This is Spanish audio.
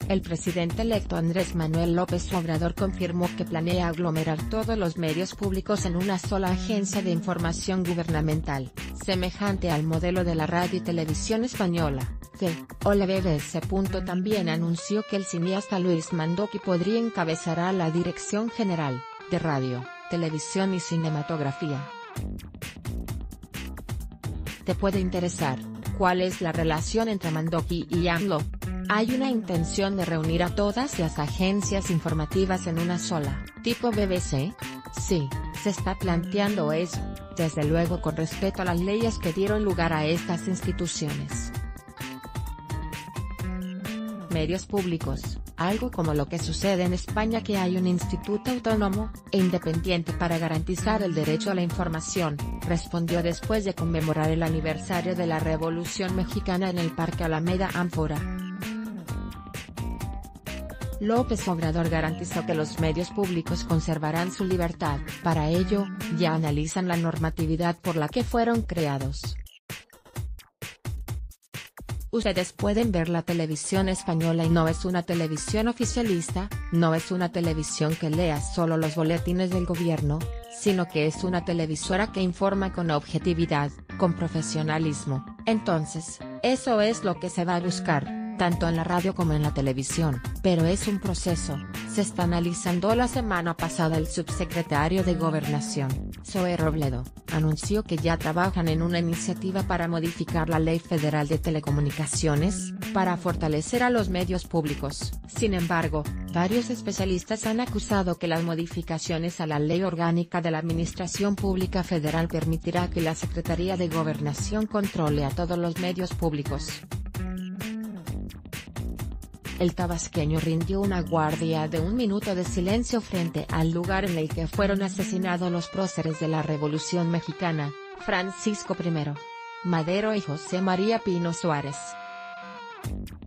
El presidente electo Andrés Manuel López Obrador confirmó que planea aglomerar todos los medios públicos en una sola agencia de información gubernamental, semejante al modelo de la radio y televisión española, o la BBC. También anunció que el cineasta Luis Mandoki podría encabezar a la Dirección General de Radio, Televisión y Cinematografía. Te puede interesar, ¿cuál es la relación entre Mandoki y AMLO? Hay una intención de reunir a todas las agencias informativas en una sola, tipo BBC. Sí, se está planteando eso, desde luego con respeto a las leyes que dieron lugar a estas instituciones. Medios públicos, algo como lo que sucede en España, que hay un instituto autónomo e independiente para garantizar el derecho a la información, respondió después de conmemorar el aniversario de la Revolución Mexicana en el Parque Alameda Ánfora. López Obrador garantizó que los medios públicos conservarán su libertad. Para ello, ya analizan la normatividad por la que fueron creados. Ustedes pueden ver la televisión española y no es una televisión oficialista, no es una televisión que lea solo los boletines del gobierno, sino que es una televisora que informa con objetividad, con profesionalismo. Entonces, eso es lo que se va a buscar, tanto en la radio como en la televisión, pero es un proceso. Se está analizando. La semana pasada el subsecretario de Gobernación, Zoe Robledo, anunció que ya trabajan en una iniciativa para modificar la Ley Federal de Telecomunicaciones, para fortalecer a los medios públicos. Sin embargo, varios especialistas han acusado que las modificaciones a la Ley Orgánica de la Administración Pública Federal permitirá que la Secretaría de Gobernación controle a todos los medios públicos. El tabasqueño rindió una guardia de 1 minuto de silencio frente al lugar en el que fueron asesinados los próceres de la Revolución Mexicana, Francisco I. Madero y José María Pino Suárez.